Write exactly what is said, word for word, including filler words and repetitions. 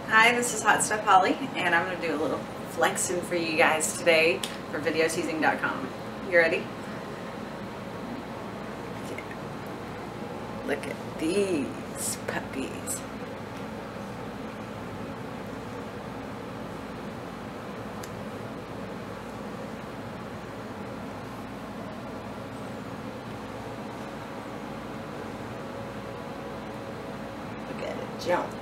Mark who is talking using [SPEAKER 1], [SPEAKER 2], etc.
[SPEAKER 1] Hi, this is Hot Stuff Holly, and I'm going to do a little flexing for you guys today for video teasing dot com. You ready? Yeah. Look at these puppies. Look at it jump.